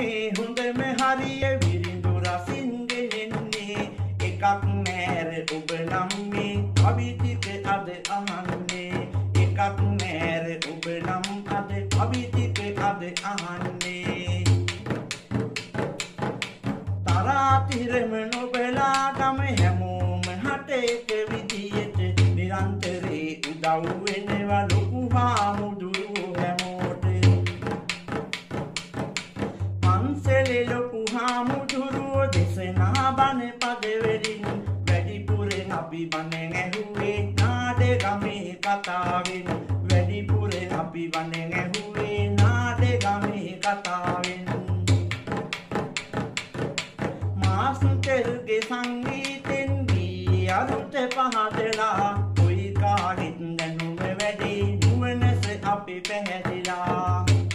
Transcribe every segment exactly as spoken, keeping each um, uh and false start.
ගමේ හොඳම හරිය විරිඳු රසින් ගෙනෙන්නේ එකක් නෑර ඔබ නම් මේ කවි ටික අද අහන්නේ එකක් නෑර ඔබ නම් අද කවි ටික අද අහන්නේ තරාතිරම නොබලා ගම හැමෝම හට එක විදියට නිරන්තරේ උදව් වෙනවා ලොකු හාමුදුරුවෝ හැමෝට පන්සලේ ලොකු හාමුදුරුවෝ දේශනා බණ පද වලින් වැඩිපුරෙන් අපි බණ ඇහුවේ නාඩගමේ කතාවෙන් වැඩිපුරෙන් අපි බණ ඇහුවේ නාඩගමේ කතාවෙන් මාස්ටර්ගේ සංගීතෙන් ගී අරුත පහදලා කොයි කාගෙත් දැනුම වැඩි නුවණස අපි පැහැදිලා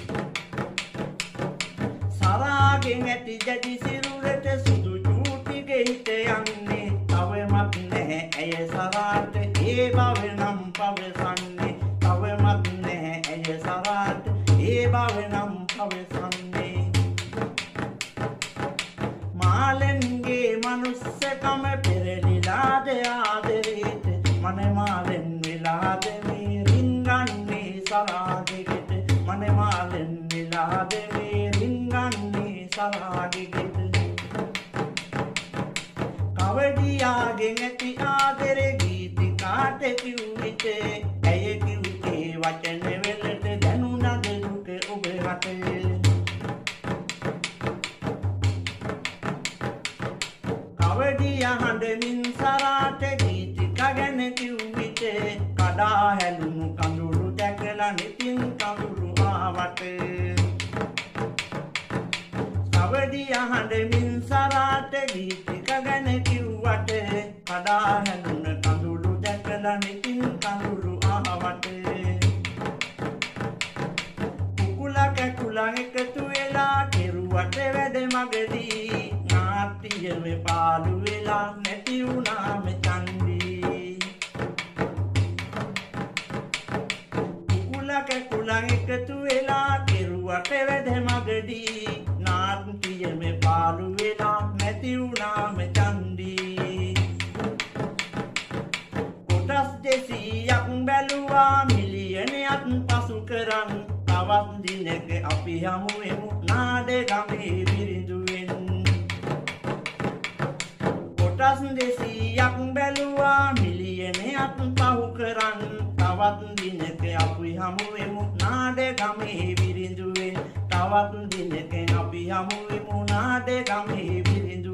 සරාගෙන් ඇති ජඩි සිරුරට සුදු චූටි ගෙහිට යන්නේ තවමත් නැහැ ඇය සරාට ඒ බව නම් පවසන්නේ තවමත් නැහැ ඇය සරාට ඒ බව නම් පවසන්නේ මාලන්ගේ මනුස්සකම පෙරලිලාද ආදරේට මන මාලෙන් වෙලාද මේ රින්ගන්නේ සරාගෙට මන මාලෙන් වෙලාද මේ රින්ගන්නේ සරාගෙට කවඩියාගෙන් ඇති ආදරේ ගීතිකාට කිව්විට ඇය කිව්වේ වචන වලට දැනුණද දුක ඔබ රටේ කවඩියා හඬමින් සරාට ගීතික ගැන කිව්විට කඩා හැලුණු කඳුළු දැකලා නිතින් කඳුළු ආවට කවඩියා හඬමින් සරාට ගීතික ගැන කිව්වට කඩා හැලුණු කඳුළු දැකලා නිතින් කඳුළු ආවට කුකුලා කැකුලා එකතු වෙලා කෙරුවට වැඩ මගදී නාට්‍යමේ පාළු වෙලා නැති වුණාම චන්දී කුකුලා කැකුලා එකතු වෙලා කෙරුවට වැඩ මගදී නාට්‍යමේ පාළු වෙලා නැති වුණාම චන්දී කොටස් දෙසීයක් බැලුවා මිලියනයක් පසු කරන් තවත් දිනක අපි හමු වෙමු නාඩගමේ විරිඳුවෙන් කොටස් දෙසීයක් බැලුවා මිලියනයක් පහු කරන් තවත් දිනක අපි හමු වෙමු නාඩගමේ විරිඳුවෙන් තවත් දිනක අපි හමු වෙමු නාඩගමේ විරිඳුවෙන්